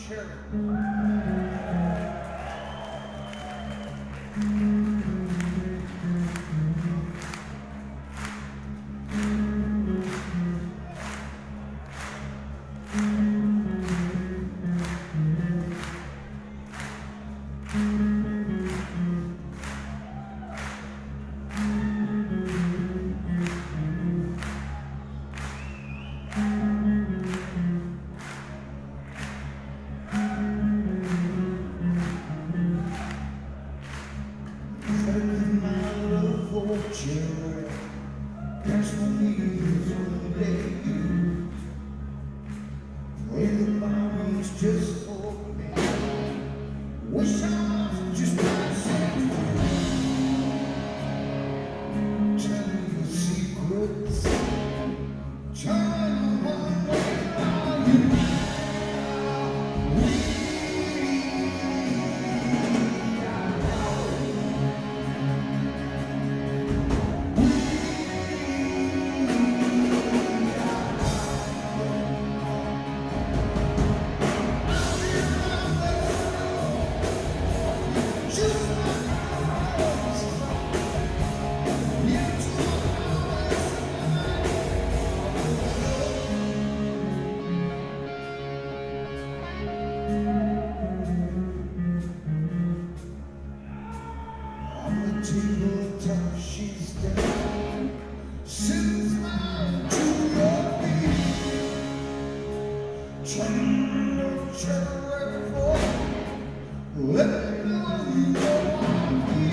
That's what we use someday you. Pray the bombs just for me. Wish I was just myself. Tell me your secrets. Tell me one way about you. Tabletop, she's down. Sends mine to your feet. Channel for. Let me know you know I'm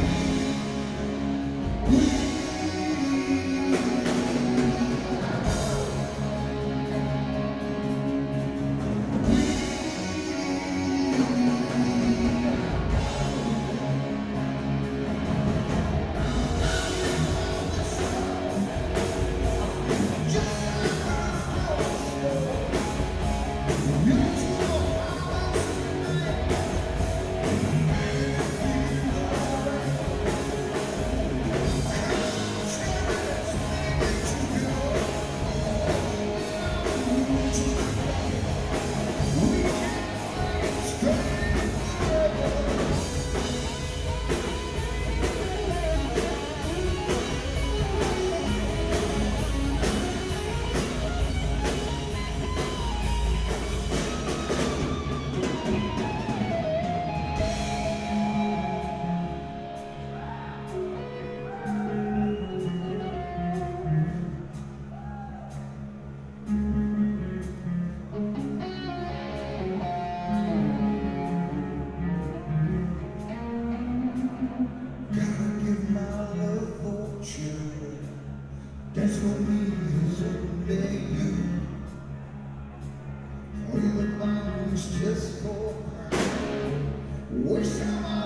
that's what we someday you. All the bombs just for wish I